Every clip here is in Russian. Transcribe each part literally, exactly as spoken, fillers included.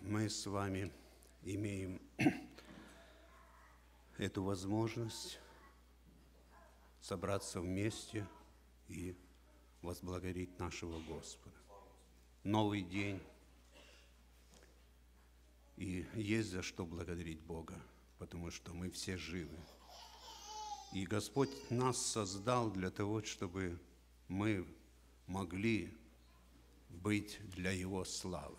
мы с вами имеем эту возможность собраться вместе и возблагодарить нашего Господа. Новый день, и есть за что благодарить Бога, потому что мы все живы. И Господь нас создал для того, чтобы мы могли быть для Его славы.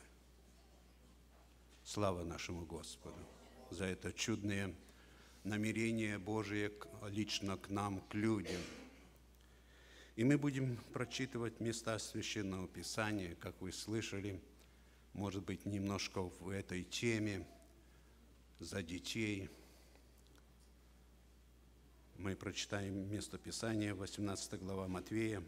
Слава нашему Господу за это чудное намерение Божие лично к нам, к людям. И мы будем прочитывать места Священного Писания, как вы слышали, может быть, немножко в этой теме за детей. Мы прочитаем место Писания, восемнадцатая глава Матвея,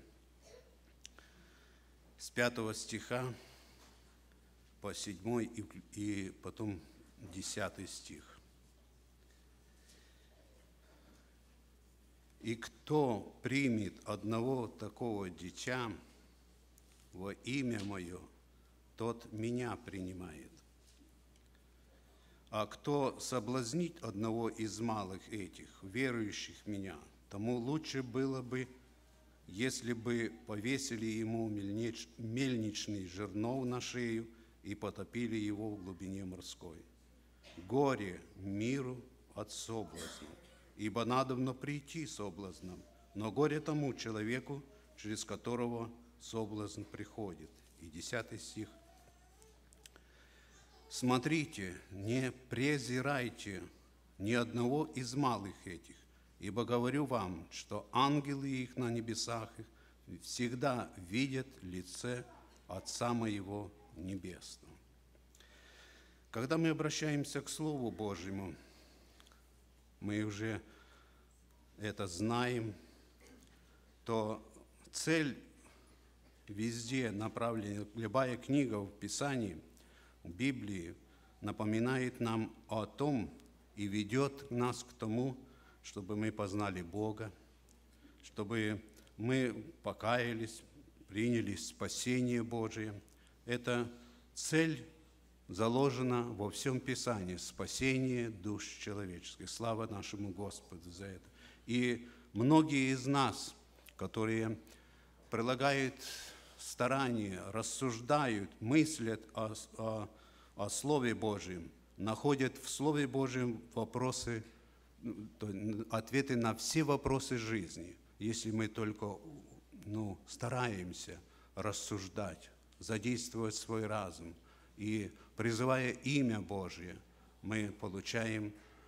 с пятого стиха по седьмой и, и потом десятый стих. «И кто примет одного такого дитя во имя Мое, тот Меня принимает. А кто соблазнит одного из малых этих, верующих в Меня, тому лучше было бы, если бы повесили ему мельнич, мельничный жернов на шею и потопили его в глубине морской. Горе миру от соблазна, ибо надобно прийти соблазном, но горе тому человеку, через которого соблазн приходит». И десятый стих. «Смотрите, не презирайте ни одного из малых этих, ибо говорю вам, что ангелы их на небесах всегда видят лице Отца Моего Небесного». Когда мы обращаемся к Слову Божьему, мы уже это знаем, то цель везде направлена, любая книга в Писании, в Библии напоминает нам о том и ведет нас к тому, чтобы мы познали Бога, чтобы мы покаялись, приняли спасение Божие. Эта цель заложена во всем Писании – спасение душ человеческих. Слава нашему Господу за это. И многие из нас, которые прилагают старания, рассуждают, мыслят о, о, о Слове Божьем, находят в Слове Божьем вопросы, ответы на все вопросы жизни, если мы только ну, стараемся рассуждать, задействовать свой разум. И призывая имя Божье, мы получаем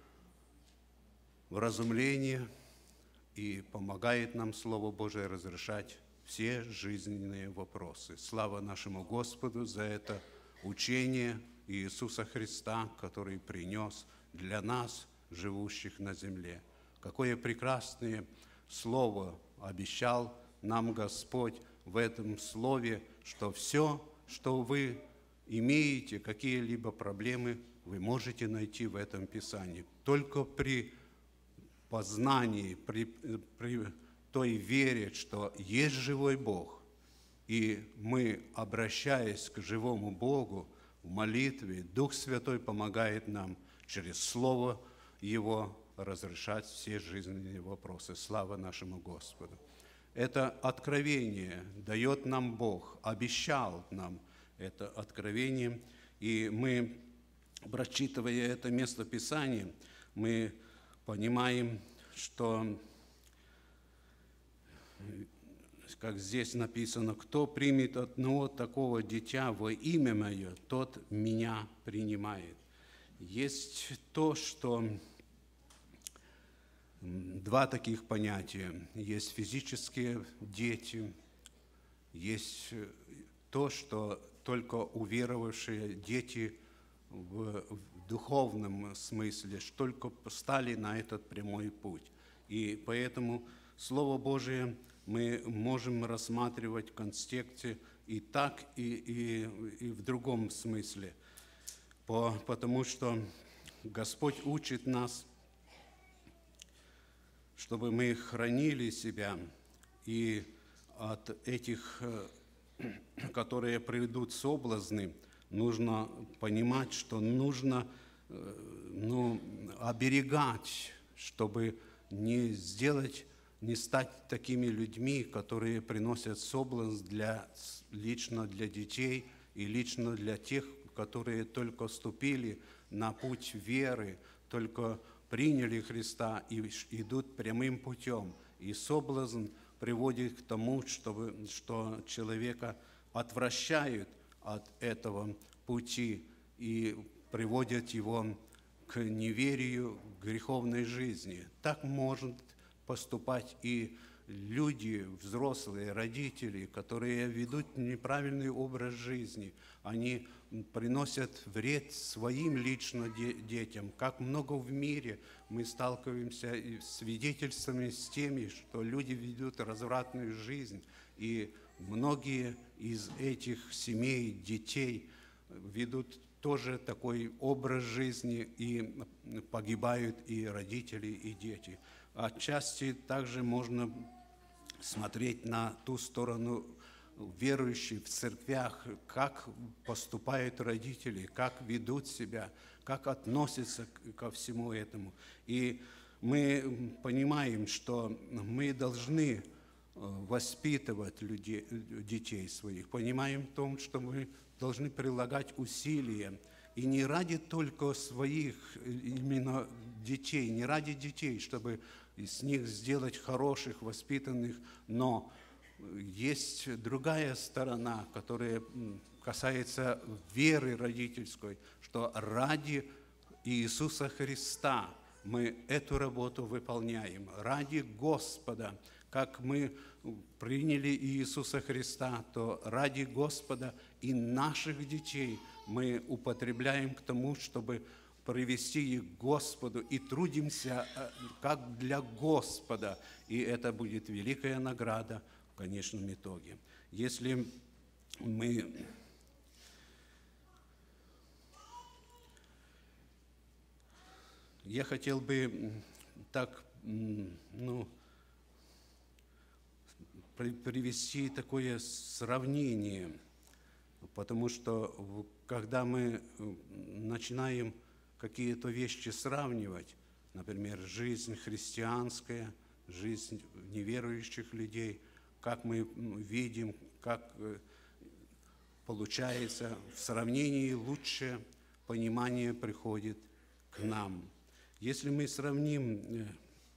вразумление, и помогает нам Слово Божие разрешать все жизненные вопросы. Слава нашему Господу за это учение Иисуса Христа, который принес для нас, живущих на земле. Какое прекрасное Слово обещал нам Господь в этом Слове, что все, что вы имеете, какие-либо проблемы, вы можете найти в этом Писании. Только при познании, при, при той вере, что есть живой Бог, и мы, обращаясь к живому Богу в молитве, Дух Святой помогает нам через Слово Его разрешать все жизненные вопросы. Слава нашему Господу! Это откровение дает нам Бог, обещал нам это откровение, и мы, прочитывая это место Писания, мы понимаем, что, как здесь написано, кто примет одного такого дитя во имя Мое, тот Меня принимает. Есть то, что два таких понятия. Есть физические дети, есть то, что только уверовавшие дети в, в духовном смысле, что только стали на этот прямой путь. И поэтому Слово Божие мы можем рассматривать в контексте и так, и, и, и в другом смысле. По, потому что Господь учит нас, чтобы мы хранили себя и от этих, которые приведут соблазны, нужно понимать, что нужно ну, оберегать, чтобы не сделать, не стать такими людьми, которые приносят соблазн для, лично для детей и лично для тех, которые только вступили на путь веры, только приняли Христа и идут прямым путем. И соблазн приводит к тому, чтобы, что человека отвращают от этого пути и приводят его к неверию, к греховной жизни. Так может поступать и люди, взрослые, родители, которые ведут неправильный образ жизни. Они приносят вред своим лично детям. Как много в мире мы сталкиваемся с свидетельствами с теми, что люди ведут развратную жизнь, и многие из этих семей, детей ведут тоже такой образ жизни, и погибают и родители, и дети. Отчасти также можно смотреть на ту сторону верующих в церквях, как поступают родители, как ведут себя, как относятся ко всему этому. И мы понимаем, что мы должны воспитывать людей, детей своих, понимаем в том, что мы должны прилагать усилия, и не ради только своих именно детей, не ради детей, чтобы из них сделать хороших, воспитанных, но есть другая сторона, которая касается веры родительской, что ради Иисуса Христа мы эту работу выполняем, ради Господа. Как мы приняли Иисуса Христа, то ради Господа и наших детей мы употребляем к тому, чтобы привести их к Господу, и трудимся как для Господа, и это будет великая награда в конечном итоге. Если мы я хотел бы так, ну, привести такое сравнение, потому что когда мы начинаем какие-то вещи сравнивать, например, жизнь христианская, жизнь неверующих людей, как мы видим, как получается в сравнении лучше понимание приходит к нам. Если мы сравним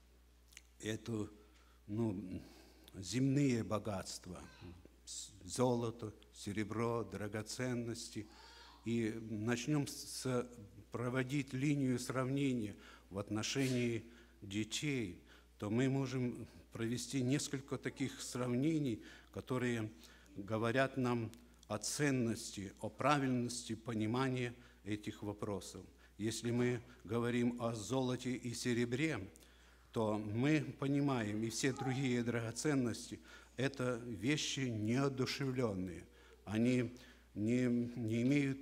эту, ну, земные богатства, золото, серебро, драгоценности, и начнем с, проводить линию сравнения в отношении детей, то мы можем провести несколько таких сравнений, которые говорят нам о ценности, о правильности понимания этих вопросов. Если мы говорим о золоте и серебре, то мы понимаем, и все другие драгоценности – это вещи неодушевленные. Они не, не имеют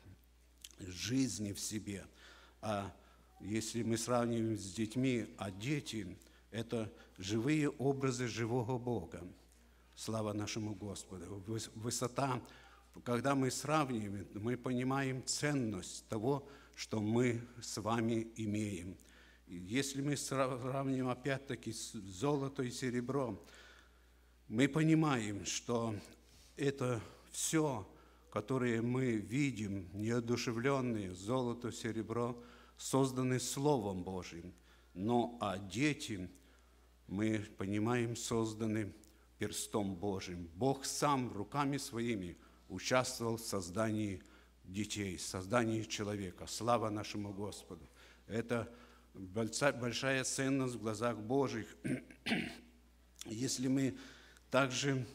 жизни в себе. А если мы сравниваем с детьми, а дети – это живые образы живого Бога. Слава нашему Господу. Высота, когда мы сравниваем, мы понимаем ценность того, что мы с вами имеем. Если мы сравним опять-таки золото и серебро, мы понимаем, что это все, которое мы видим, неодушевленные, золото, серебро, созданы Словом Божьим. Но а дети, мы понимаем, созданы перстом Божьим. Бог сам руками своими участвовал в создании детей, в создании человека. Слава нашему Господу. Это большая ценность в глазах Божьих. Если мы также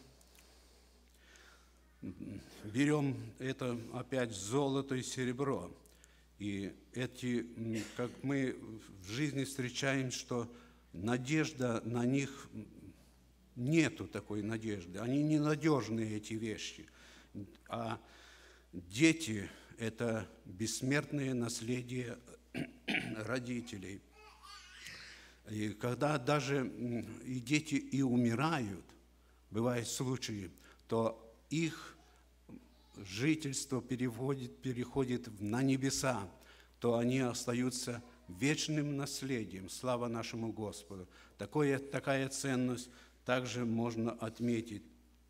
берем это опять золото и серебро, и эти, как мы в жизни встречаем, что надежда на них, нету такой надежды, они ненадежные, эти вещи. А дети – это бессмертное наследие родителей. И когда даже и дети и умирают, бывают случаи, то их жительство переходит, переходит на небеса, то они остаются вечным наследием. Слава нашему Господу. Такое, такая ценность также можно отметить.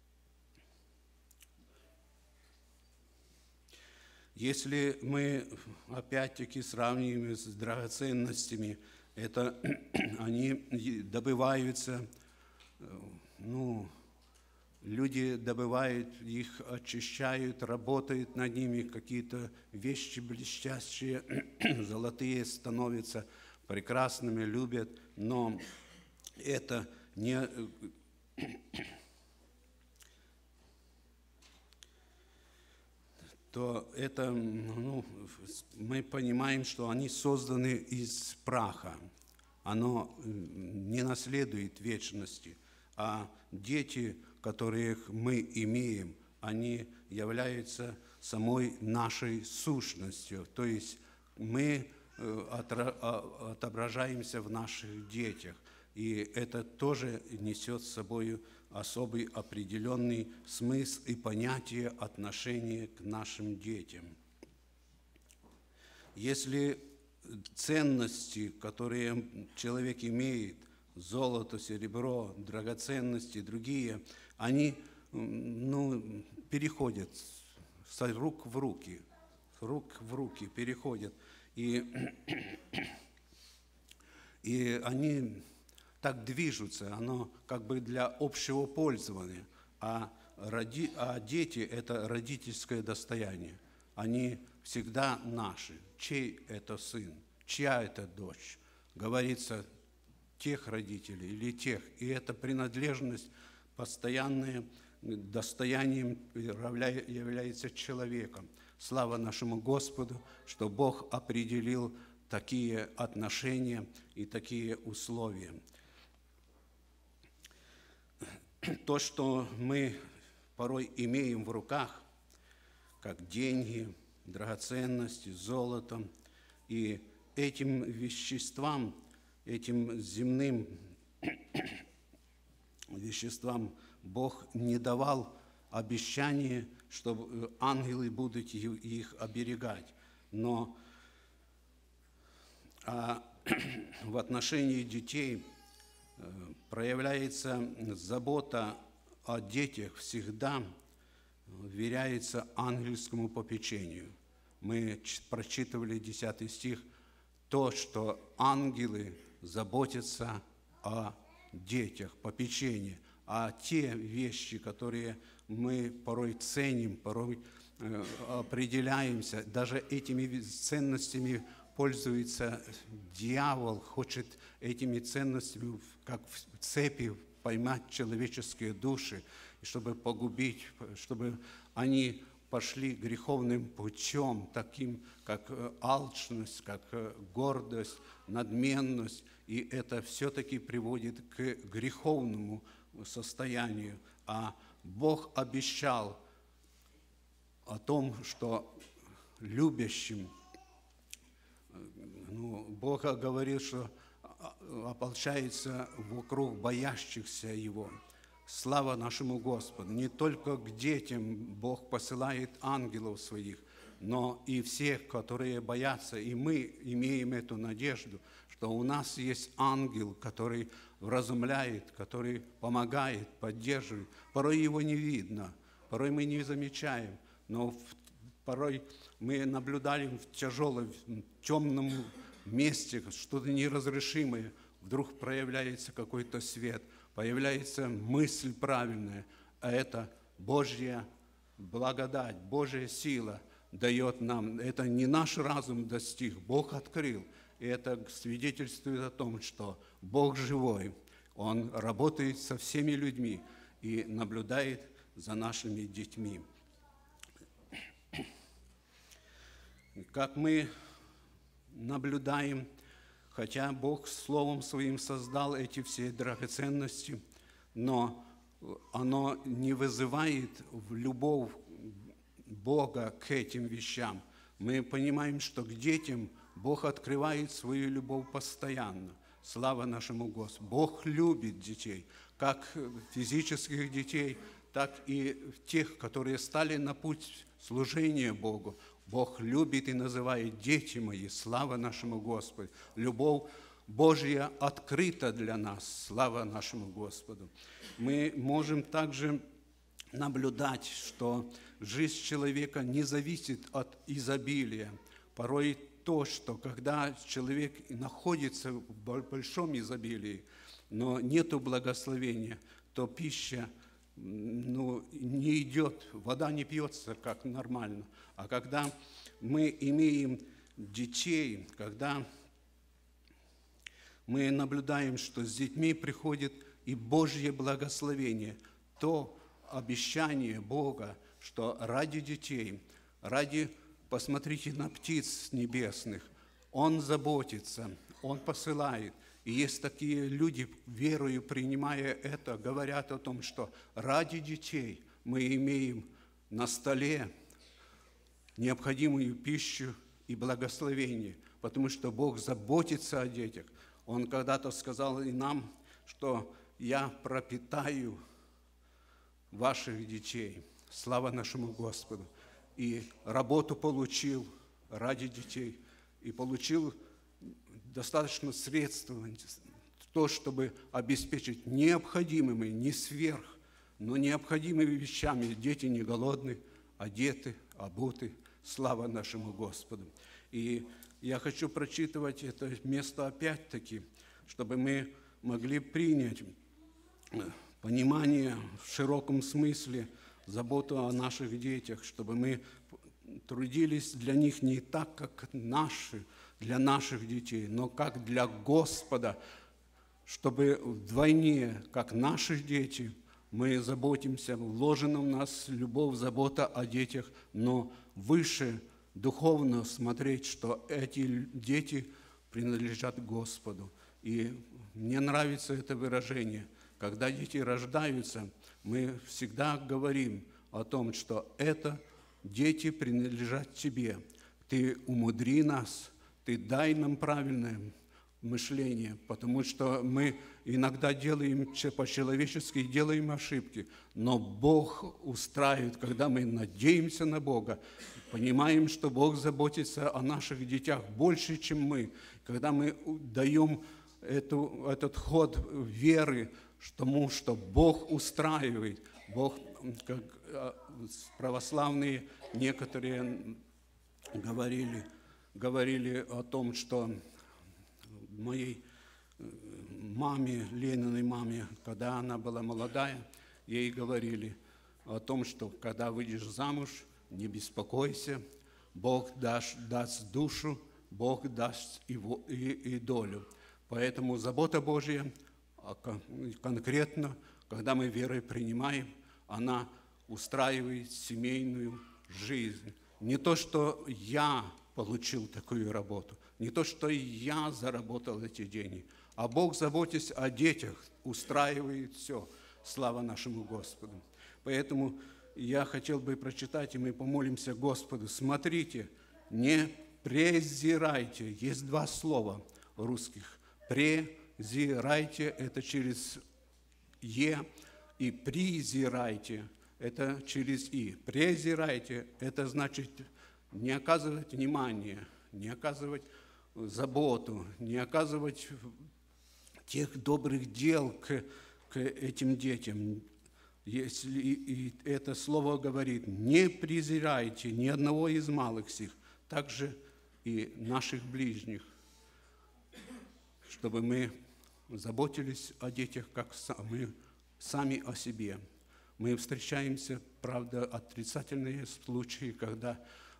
Если мы опять-таки сравниваем с драгоценностями, это они добываются, ну, люди добывают их, очищают, работают над ними, какие-то вещи блестящие, золотые становятся прекрасными, любят, но это не... то это, ну, мы понимаем, что они созданы из праха. Оно не наследует вечности. А дети, которых мы имеем, они являются самой нашей сущностью. То есть мы отображаемся в наших детях. И это тоже несет с собой особый определенный смысл и понятие отношения к нашим детям. Если ценности, которые человек имеет, золото, серебро, драгоценности, другие, они, ну, переходят с рук в руки, с рук в руки переходят. И, и они так движутся, оно как бы для общего пользования. А, роди, а дети – это родительское достояние. Они всегда наши. Чей это сын? Чья это дочь? Говорится, тех родителей или тех. И эта принадлежность постоянная достоянием является человеком. Слава нашему Господу, что Бог определил такие отношения и такие условия. То, что мы порой имеем в руках, как деньги, драгоценности, золото, и этим веществам, этим земным веществам Бог не давал обещания, что ангелы будут их оберегать. Но а в отношении детей проявляется забота о детях, всегда вверяется ангельскому попечению. Мы прочитывали десятый стих, то, что ангелы заботятся о детях, попечении, а те вещи, которые мы порой ценим, порой э, определяемся, даже этими ценностями пользуется дьявол, хочет этими ценностями, как в цепи, поймать человеческие души, чтобы погубить, чтобы они пошли греховным путем, таким как алчность, как гордость, надменность, и это все-таки приводит к греховному состоянию. А Бог обещал о том, что любящим, ну, Бог говорил, что ополчается вокруг боящихся Его. Слава нашему Господу! Не только к детям Бог посылает ангелов своих, но и всех, которые боятся. И мы имеем эту надежду, что у нас есть ангел, который вразумляет, который помогает, поддерживает. Порой его не видно, порой мы не замечаем, но порой мы наблюдаем в тяжелом, темном месте что-то неразрешимое, вдруг проявляется какой-то свет, появляется мысль правильная, а это Божья благодать, Божья сила дает нам. Это не наш разум достиг, Бог открыл. И это свидетельствует о том, что Бог живой, Он работает со всеми людьми и наблюдает за нашими детьми. Как мы наблюдаем, хотя Бог Словом Своим создал эти все драгоценности, но оно не вызывает любовь Бога к этим вещам. Мы понимаем, что к детям Бог открывает свою любовь постоянно. Слава нашему Господу! Бог любит детей, как физических детей, так и тех, которые стали на путь служение Богу. Бог любит и называет: дети мои, слава нашему Господу. Любовь Божья открыта для нас, слава нашему Господу. Мы можем также наблюдать, что жизнь человека не зависит от изобилия. Порой то, что когда человек находится в большом изобилии, но нету благословения, то пища ну, не идет, вода не пьется как нормально. А когда мы имеем детей, когда мы наблюдаем, что с детьми приходит и Божье благословение, то обещание Бога, что ради детей, ради, посмотрите на птиц небесных, Он заботится, Он посылает. И есть такие люди, верою принимая это, говорят о том, что ради детей мы имеем на столе необходимую пищу и благословение, потому что Бог заботится о детях. Он когда-то сказал и нам, что «Я пропитаю ваших детей». Слава нашему Господу. И работу получил ради детей, и получил достаточно средств, то, чтобы обеспечить необходимыми, не сверх, но необходимыми вещами. Дети не голодны, одеты, обуты. Слава нашему Господу. И я хочу прочитывать это место опять-таки, чтобы мы могли принять понимание в широком смысле, заботу о наших детях, чтобы мы трудились для них не так, как наши, для наших детей, но как для Господа, чтобы вдвойне, как наши дети, мы заботимся, вложена в нас любовь, забота о детях, но выше духовно смотреть, что эти дети принадлежат Господу. И мне нравится это выражение. Когда дети рождаются, мы всегда говорим о том, что это дети принадлежат Тебе. Ты умудри нас, Ты дай нам правильное мышление, потому что мы иногда делаем по-человечески, делаем ошибки, но Бог устраивает, когда мы надеемся на Бога, понимаем, что Бог заботится о наших детях больше, чем мы, когда мы даем эту, этот ход веры тому, что Бог устраивает. Бог, как православные некоторые говорили, говорили о том, что моей маме, Лениной маме, когда она была молодая, ей говорили о том, что когда выйдешь замуж, не беспокойся, Бог даст, даст душу, Бог даст и, и, и долю. Поэтому забота Божья, конкретно, когда мы верой принимаем, она устраивает семейную жизнь. Не то, что я получил такую работу, не то, что я заработал эти деньги, а Бог, заботясь о детях, устраивает все. Слава нашему Господу. Поэтому я хотел бы прочитать, и мы помолимся Господу. Смотрите, не презирайте. Есть два слова русских. Презирайте – это через «е», и презирайте – это через «и». Презирайте – это значит не оказывать внимания, не оказывать заботу, не оказывать тех добрых дел к, к этим детям. Если и это слово говорит, не презирайте ни одного из малых сих, также и наших ближних, чтобы мы заботились о детях, как мы сами о себе. Мы встречаемся, правда, отрицательные случаи, когда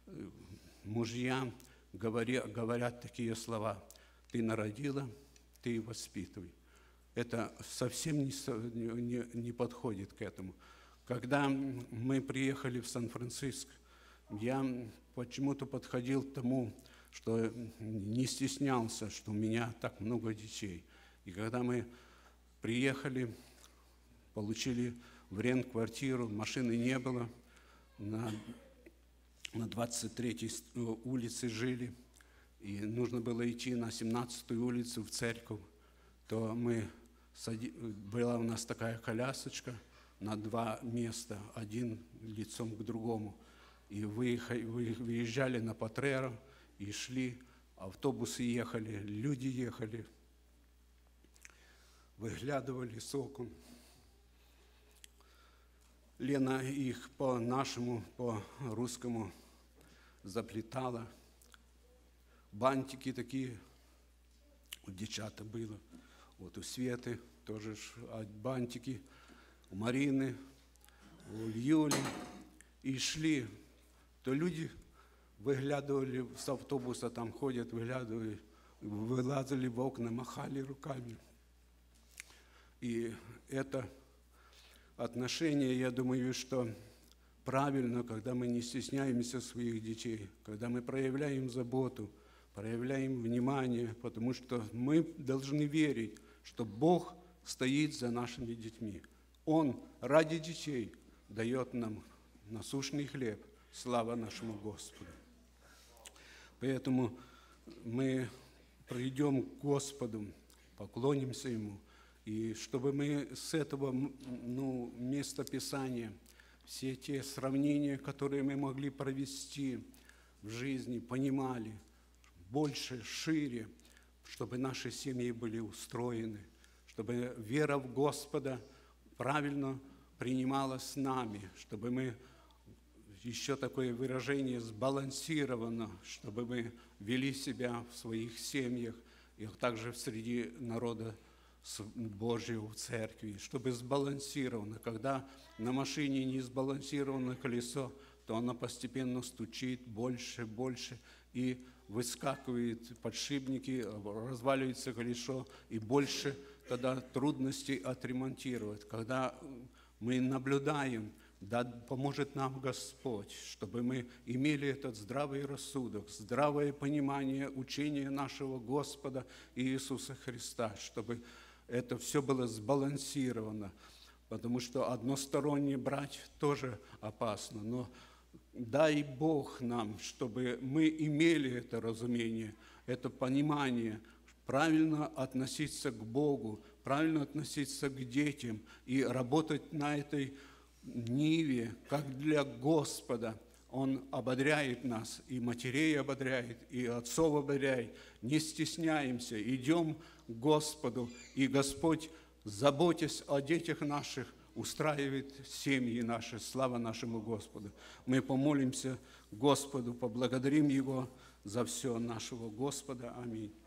мужья говорят, говорят такие слова: «Ты народила, ты воспитывай». Это совсем не, не, не подходит к этому. Когда мы приехали в Сан-Франциско, я почему-то подходил к тому, что не стеснялся, что у меня так много детей. И когда мы приехали, получили в рент-квартиру, машины не было, на, на двадцать третьей улице жили, и нужно было идти на семнадцатую улицу в церковь, то мы, была у нас такая колясочка на два места, один лицом к другому. и выехали, выезжали на Потреро, и шли, автобусы ехали, люди ехали, выглядывали с окон. Лена их по-нашему, по-русскому заплетала. Бантики такие у дівчата было. Вот у Светы тоже бантики, у Марины, у Юли. И шли, то люди выглядывали с автобуса, там ходят, выглядывали, вылазили в окна, махали руками. И это отношение, я думаю, что правильно, когда мы не стесняемся своих детей, когда мы проявляем заботу, проявляем внимание, потому что мы должны верить, что Бог стоит за нашими детьми. Он ради детей дает нам насущный хлеб. Слава нашему Господу. Поэтому мы придем к Господу, поклонимся Ему, и чтобы мы с этого ну, места Писания все те сравнения, которые мы могли провести в жизни, понимали больше, шире, чтобы наши семьи были устроены, чтобы вера в Господа правильно принималась с нами, чтобы мы, еще такое выражение, сбалансированно, чтобы мы вели себя в своих семьях и также среди народа Божьего в церкви, чтобы сбалансировано. Когда на машине не сбалансировано колесо, то оно постепенно стучит больше, больше, и выскакивают подшипники, разваливается колесо, и больше тогда трудностей отремонтировать. Когда мы наблюдаем, да поможет нам Господь, чтобы мы имели этот здравый рассудок, здравое понимание учения нашего Господа Иисуса Христа, чтобы это все было сбалансировано, потому что односторонне брать тоже опасно. Но дай Бог нам, чтобы мы имели это разумение, это понимание, правильно относиться к Богу, правильно относиться к детям и работать на этой ниве, как для Господа. Он ободряет нас, и матерей ободряет, и отцов ободряет. Не стесняемся, идем к Господу, и Господь, заботясь о детях наших, устраивает семьи наши. Слава нашему Господу. Мы помолимся Господу, поблагодарим Его за все нашего Господа. Аминь.